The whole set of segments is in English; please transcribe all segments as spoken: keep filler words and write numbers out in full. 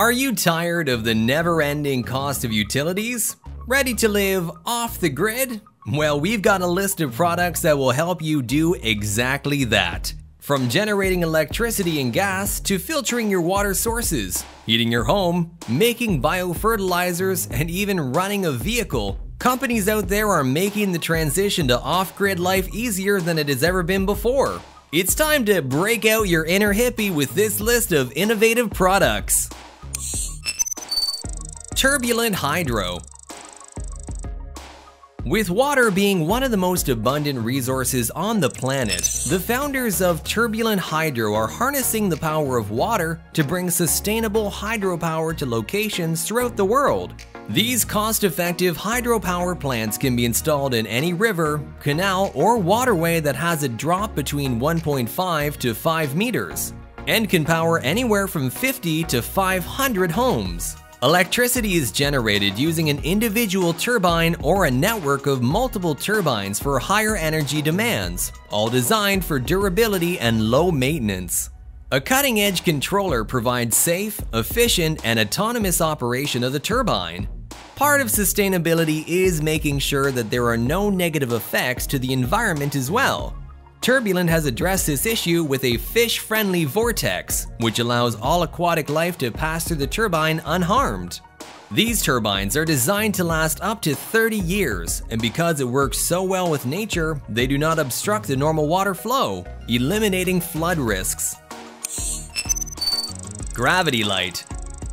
Are you tired of the never-ending cost of utilities? Ready to live off the grid? Well, we've got a list of products that will help you do exactly that. From generating electricity and gas to filtering your water sources, heating your home, making biofertilizers, and even running a vehicle, companies out there are making the transition to off-grid life easier than it has ever been before. It's time to break out your inner hippie with this list of innovative products. Turbulent Hydro. With water being one of the most abundant resources on the planet, the founders of Turbulent Hydro are harnessing the power of water to bring sustainable hydropower to locations throughout the world. These cost-effective hydropower plants can be installed in any river, canal, or waterway that has a drop between one point five to five meters, and can power anywhere from fifty to five hundred homes. Electricity is generated using an individual turbine or a network of multiple turbines for higher energy demands, all designed for durability and low maintenance. A cutting-edge controller provides safe, efficient, and autonomous operation of the turbine. Part of sustainability is making sure that there are no negative effects to the environment as well. Turbulent has addressed this issue with a fish-friendly vortex, which allows all aquatic life to pass through the turbine unharmed. These turbines are designed to last up to thirty years, and because it works so well with nature, they do not obstruct the normal water flow, eliminating flood risks. Gravity light.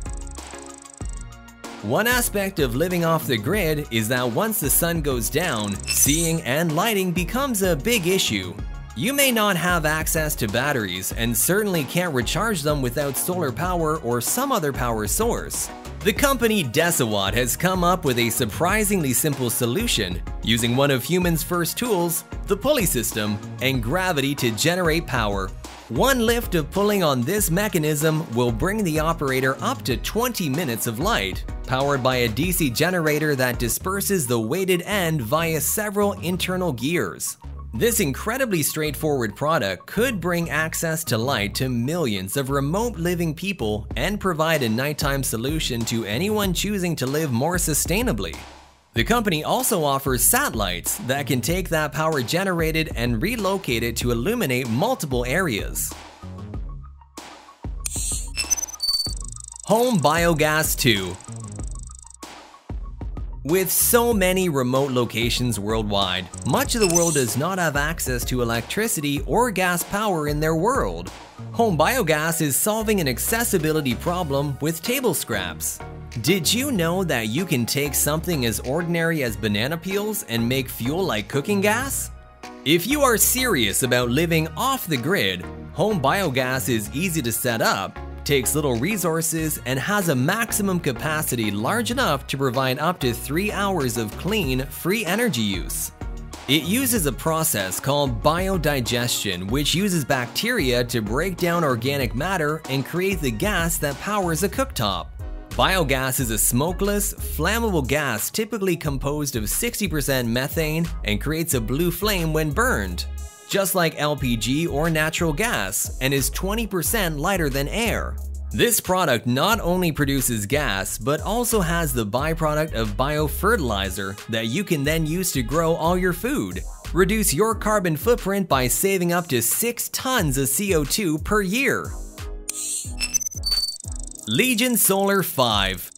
One aspect of living off the grid is that once the sun goes down, seeing and lighting becomes a big issue. You may not have access to batteries and certainly can't recharge them without solar power or some other power source. The company Deciwatt has come up with a surprisingly simple solution, using one of humans' first tools, the pulley system, and gravity to generate power. One lift of pulling on this mechanism will bring the operator up to twenty minutes of light, powered by a D C generator that disperses the weighted end via several internal gears. This incredibly straightforward product could bring access to light to millions of remote living people and provide a nighttime solution to anyone choosing to live more sustainably. The company also offers satellites that can take that power generated and relocate it to illuminate multiple areas. HomeBiogas two. With so many remote locations worldwide, much of the world does not have access to electricity or gas power in their world. HomeBiogas is solving an accessibility problem with table scraps. Did you know that you can take something as ordinary as banana peels and make fuel like cooking gas? If you are serious about living off the grid, HomeBiogas is easy to set up, takes little resources, and has a maximum capacity large enough to provide up to three hours of clean, free energy use. It uses a process called biodigestion, which uses bacteria to break down organic matter and create the gas that powers a cooktop. Biogas is a smokeless, flammable gas typically composed of sixty percent methane and creates a blue flame when burned, just like L P G or natural gas, and is twenty percent lighter than air. This product not only produces gas, but also has the byproduct of biofertilizer that you can then use to grow all your food. Reduce your carbon footprint by saving up to six tons of C O two per year. Legion Solar five.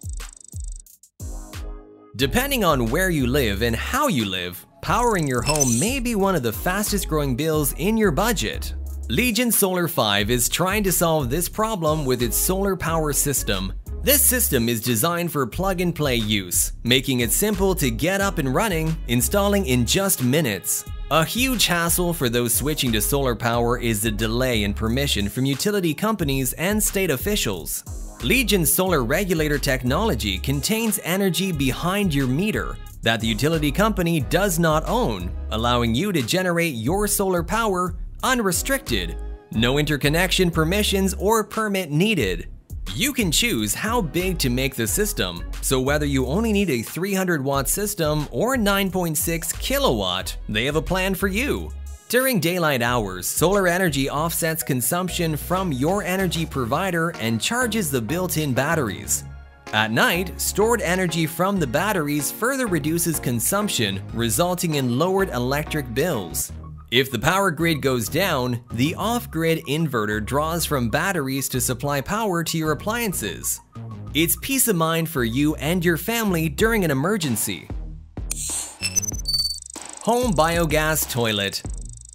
Depending on where you live and how you live, powering your home may be one of the fastest growing bills in your budget. Legion Solar five is trying to solve this problem with its solar power system. This system is designed for plug-and-play use, making it simple to get up and running, installing in just minutes. A huge hassle for those switching to solar power is the delay in permission from utility companies and state officials. Legion's solar regulator technology contains energy behind your meter that the utility company does not own, allowing you to generate your solar power unrestricted. No interconnection permissions or permit needed. You can choose how big to make the system, so whether you only need a three hundred watt system or nine point six kilowatt, they have a plan for you. During daylight hours, solar energy offsets consumption from your energy provider and charges the built-in batteries. At night, stored energy from the batteries further reduces consumption, resulting in lowered electric bills. If the power grid goes down, the off-grid inverter draws from batteries to supply power to your appliances. It's peace of mind for you and your family during an emergency. HomeBiogas Toilet.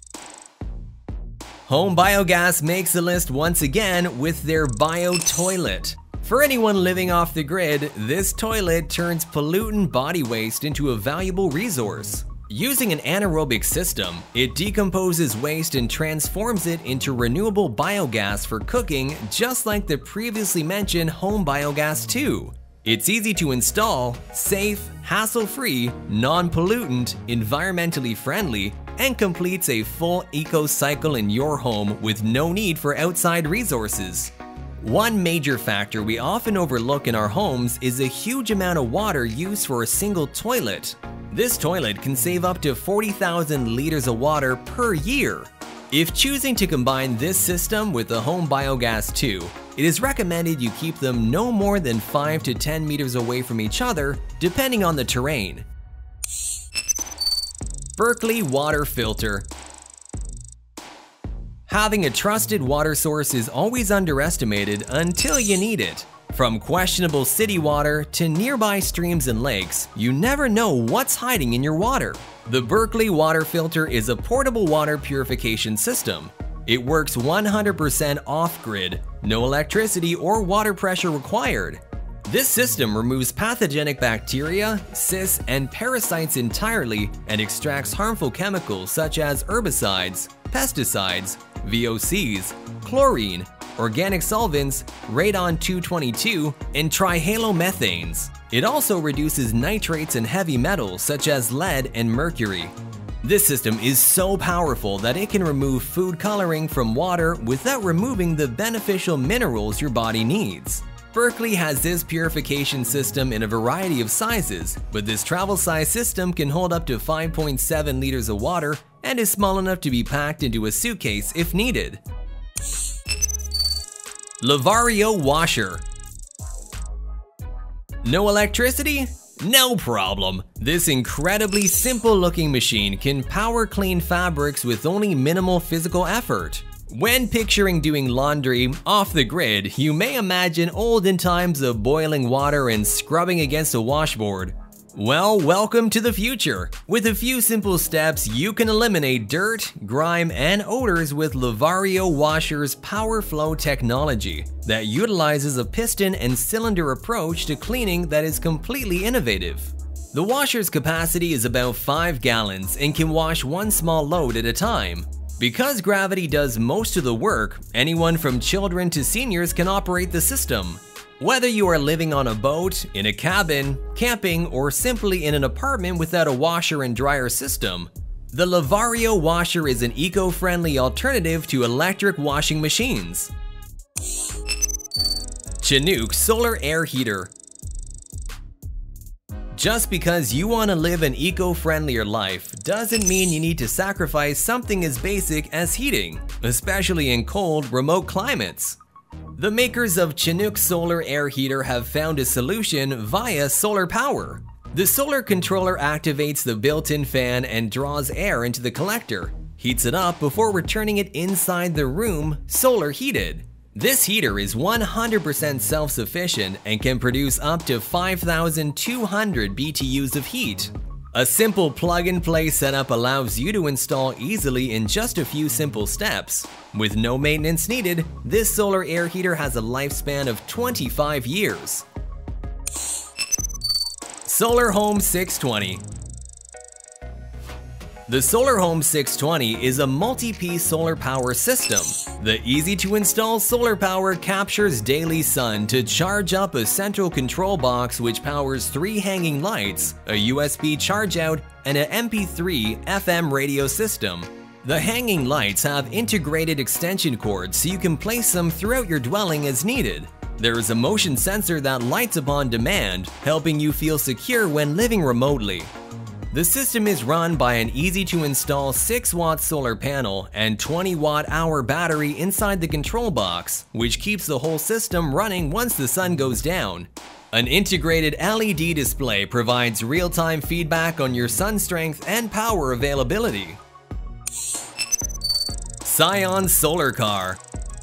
HomeBiogas makes the list once again with their Bio Toilet. For anyone living off the grid, this toilet turns pollutant body waste into a valuable resource. Using an anaerobic system, it decomposes waste and transforms it into renewable biogas for cooking, just like the previously mentioned HomeBiogas two. It's easy to install, safe, hassle-free, non-pollutant, environmentally friendly, and completes a full eco-cycle in your home with no need for outside resources. One major factor we often overlook in our homes is a huge amount of water used for a single toilet. This toilet can save up to forty thousand liters of water per year. If choosing to combine this system with the HomeBiogas two, it is recommended you keep them no more than five to ten meters away from each other, depending on the terrain. Berkeley Waterfilter. Having a trusted water source is always underestimated until you need it. From questionable city water to nearby streams and lakes, you never know what's hiding in your water. The Berkeley Waterfilter is a portable water purification system. It works one hundred percent off-grid, no electricity or water pressure required. This system removes pathogenic bacteria, cysts, and parasites entirely and extracts harmful chemicals such as herbicides, pesticides, V O Cs, chlorine, organic solvents, radon two twenty-two, and trihalomethanes. It also reduces nitrates and heavy metals such as lead and mercury. This system is so powerful that it can remove food coloring from water without removing the beneficial minerals your body needs. Berkeley has this purification system in a variety of sizes, but this travel size system can hold up to five point seven liters of water and is small enough to be packed into a suitcase if needed. Lavario Washer. No electricity? No problem. This incredibly simple looking machine can power clean fabrics with only minimal physical effort. When picturing doing laundry off the grid, you may imagine olden times of boiling water and scrubbing against a washboard. Well, welcome to the future. With a few simple steps, you can eliminate dirt, grime, and odors with Lavario Washer's Power Flow technology that utilizes a piston and cylinder approach to cleaning that is completely innovative. The washer's capacity is about five gallons and can wash one small load at a time. Because gravity does most of the work, anyone from children to seniors can operate the system. Whether you are living on a boat, in a cabin, camping, or simply in an apartment without a washer and dryer system, the Lavario Washer is an eco-friendly alternative to electric washing machines. Chinook Solar Airheater. Just because you want to live an eco-friendlier life doesn't mean you need to sacrifice something as basic as heating, especially in cold, remote climates. The makers of Chinook Solar Airheater have found a solution via solar power. The solar controller activates the built-in fan and draws air into the collector, heats it up before returning it inside the room, solar heated. This heater is one hundred percent self-sufficient and can produce up to five thousand two hundred B T Us of heat. A simple plug-and-play setup allows you to install easily in just a few simple steps. With no maintenance needed, this solar air heater has a lifespan of twenty-five years. SolarHome six twenty. The SolarHome six twenty is a multi-piece solar power system. The easy-to-install solar power captures daily sun to charge up a central control box which powers three hanging lights, a U S B charge-out, and an M P three F M radio system. The hanging lights have integrated extension cords so you can place them throughout your dwelling as needed. There is a motion sensor that lights upon demand, helping you feel secure when living remotely. The system is run by an easy-to-install six watt solar panel and twenty watt hour battery inside the control box, which keeps the whole system running once the sun goes down. An integrated L E D display provides real-time feedback on your sun strength and power availability. Scion Solar Car.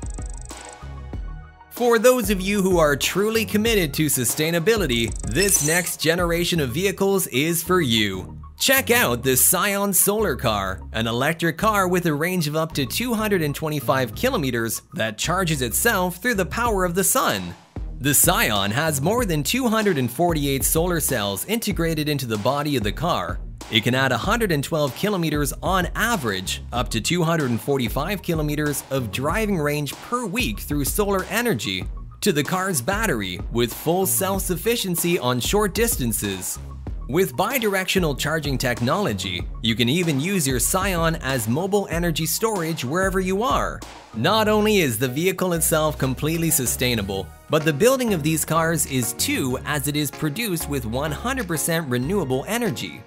For those of you who are truly committed to sustainability, this next generation of vehicles is for you. Check out the Scion Solar Car, an electric car with a range of up to two hundred twenty-five kilometers that charges itself through the power of the sun. The Sion has more than two hundred forty-eight solar cells integrated into the body of the car. It can add one hundred twelve kilometers on average, up to two hundred forty-five kilometers of driving range per week through solar energy to the car's battery with full self-sufficiency on short distances. With bidirectional charging technology, you can even use your Sion as mobile energy storage wherever you are. Not only is the vehicle itself completely sustainable, but the building of these cars is too, as it is produced with one hundred percent renewable energy.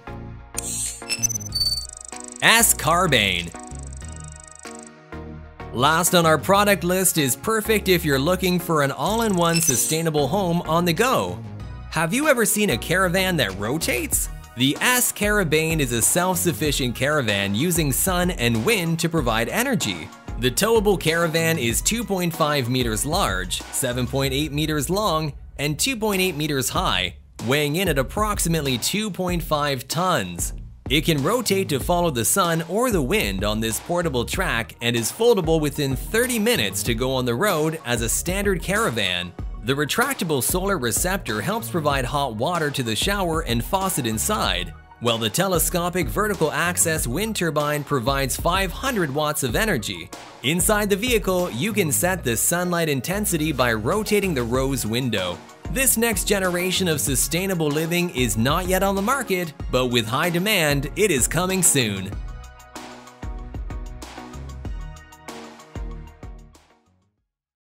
Ascarbane. Last on our product list is perfect if you're looking for an all-in-one sustainable home on the go. Have you ever seen a caravan that rotates? The Ascarbane is a self-sufficient caravan using sun and wind to provide energy. The towable caravan is two point five meters large, seven point eight meters long, and two point eight meters high, weighing in at approximately two point five tons. It can rotate to follow the sun or the wind on this portable track and is foldable within thirty minutes to go on the road as a standard caravan. The retractable solar receptor helps provide hot water to the shower and faucet inside, while the telescopic vertical access wind turbine provides five hundred watts of energy. Inside the vehicle, you can set the sunlight intensity by rotating the rose window. This next generation of sustainable living is not yet on the market, but with high demand, it is coming soon.